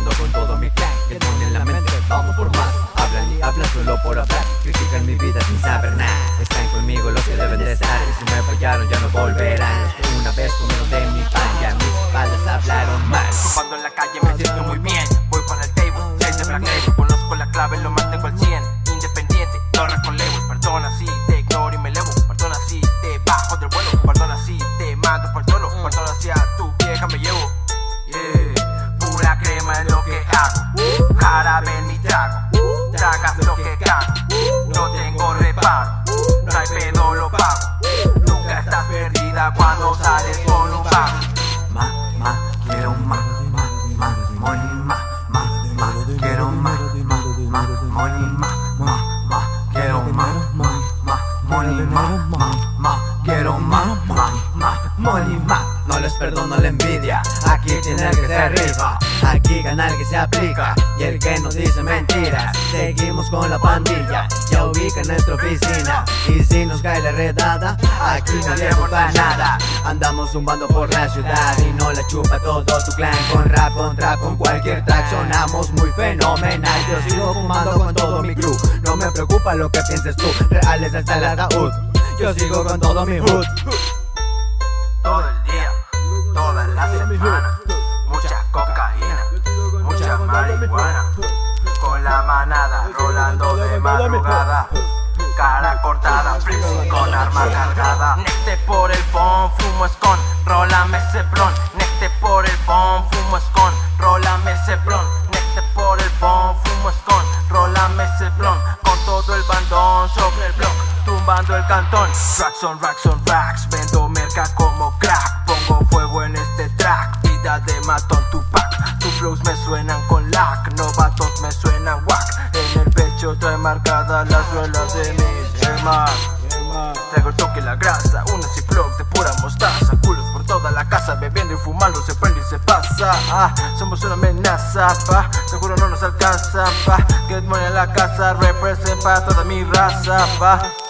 fumando con todo mi clan. Get money en la mente, vamos por más. Hablan y hablan solo por hablar, critican mi vida sin saber nada. Están conmigo los que deben de estar, y si me fallaron ya no volverán. Los que una vez comieron de mi pan, ya mis espaldas hablaron mal. Fumando en la calle me siento muy bien. Voy para el table, 6 de Black Label. Conozco la clave, lo mantengo al 100. Independiente, no con label. Perdona si te ignoro y me elevo. Perdona si te bajo del vuelo. Perdona si te mando por solo. Perdona si a tu vieja me llevo. Pura crema es lo que hago. Jarabe en mi trago. Tragas lo que cago. No tengo reparo. No hay pedo, lo pago. Nunca estás perdida cuando sales con un pago. Quiero más, money, quiero más, money, quiero más, money, quiero más, money, no les perdono la envidia, aquí tiene el que se rifa, aquí gana el que se aplica, y el que nos dice mentiras, seguimos con la pandilla, ya ubica en nuestra oficina, y si nos cae la redada, aquí nadie vota nada, andamos zumbando por la ciudad, y no la chupa todo tu clan, con rap, con trap, con cualquier track, sonamos muy fenomenal, yo sigo fumando con todo mi crew, no me preocupa lo que pienses tú, reales hasta el ataúd, yo sigo con todo mi hood. Todo el día, toda la semana, mucha cocaína, mucha marihuana, con la manada, rolando de madrugada, cara cortada, freezing con arma cargada. Necte por el phone, fumo escon, rólame ese blon. Necte por el phone, fumo escon, rólame ese blon. Necte por el phone, fumo escon, rólame ese blon. Con todo el bandón sobre el block, tumbando el cantón. Racks on racks, vendo merca como crack. Pongo fuego en este track, vida de matón Tupac. Tus flows me suenan con lac, novatos me suenan whack. En el pecho trae marcadas las suelas de mis hermanos. Traigo el toque y la grasa, un ziploc de pura mostaza. Culos por toda la casa, bebiendo y fumando, se prende y se pasa. Somos una amenaza, pa, seguro no nos alcanza, pa. Get money en la casa, represent para toda mi raza, pa.